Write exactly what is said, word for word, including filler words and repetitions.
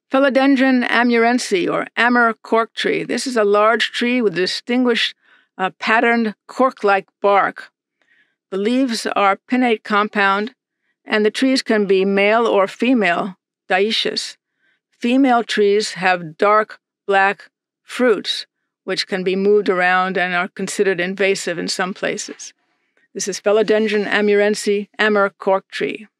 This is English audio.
Phellodendron amurense, or Amur cork tree. This is a large tree with distinguished uh, patterned cork-like bark. The leaves are pinnate compound, and the trees can be male or female, dioecious. Female trees have dark black fruits, which can be moved around and are considered invasive in some places. This is Phellodendron amurense, Amur cork tree.